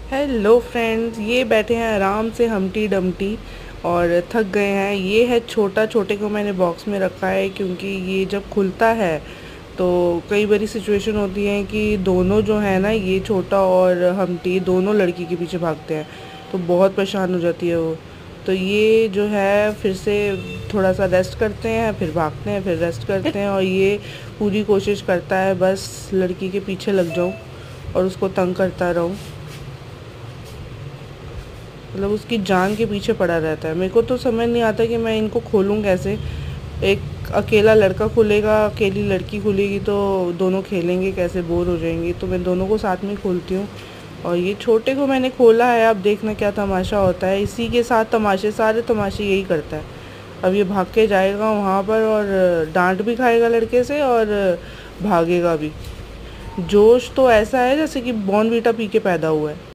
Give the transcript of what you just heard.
Hello friends, ये बैठे हैं आराम से हमटी डमटी और थक गए हैं। ये है छोटा, छोटे को मैंने बॉक्स में रखा है क्योंकि ये जब खुलता है तो कई बारी सिचुएशन होती है कि दोनों जो है ना, ये छोटा और हमटी दोनों लड़की के पीछे भागते हैं, तो बहुत परेशान हो जाती है वो। तो ये जो है फिर से थोड़ा सा रेस्ट करते हैं, फिर भागते हैं, फिर रेस्ट करते हैं, और ये पूरी कोशिश करता है बस लड़की के पीछे लग जाऊं और उसको तंग करता रहूं। मतलब उसकी जान के पीछे पड़ा रहता है। मेरे को तो समझ नहीं आता कि मैं इनको खोलूँ कैसे। एक अकेला लड़का खुलेगा, अकेली लड़की खुलेगी, तो दोनों खेलेंगे कैसे, बोर हो जाएंगे। तो मैं दोनों को साथ में खोलती हूँ। और ये छोटे को मैंने खोला है, अब देखना क्या तमाशा होता है। इसी के साथ तमाशे, सारे तमाशे यही करता है। अब ये भाग के जाएगा वहाँ पर और डांट भी खाएगा लड़के से और भागेगा भी। जोश तो ऐसा है जैसे कि बॉर्नवीटा पी के पैदा हुआ है।